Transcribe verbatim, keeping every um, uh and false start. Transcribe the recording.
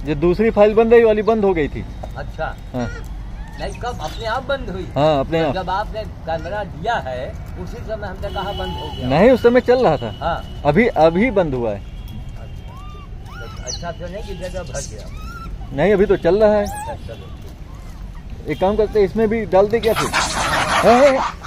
जो दूसरी फाइल बंद रही वाली बंद हो गई थी। अच्छा हाँ नहीं, कब अपने आप बंद हुई? हाँ अपने आप। जब आपने कैमरा दिया है उसी समय हमने कहा बंद हो गया। नहीं, उस समय चल रहा था। हाँ अभी अभी बंद हुआ है। अच्छा, अच्छा तो नहीं कि जगह भर गया? नहीं, अभी तो चल रहा है। अच्छा चलो एक काम करते हैं, इसमें भी डाल दे क्या फिर?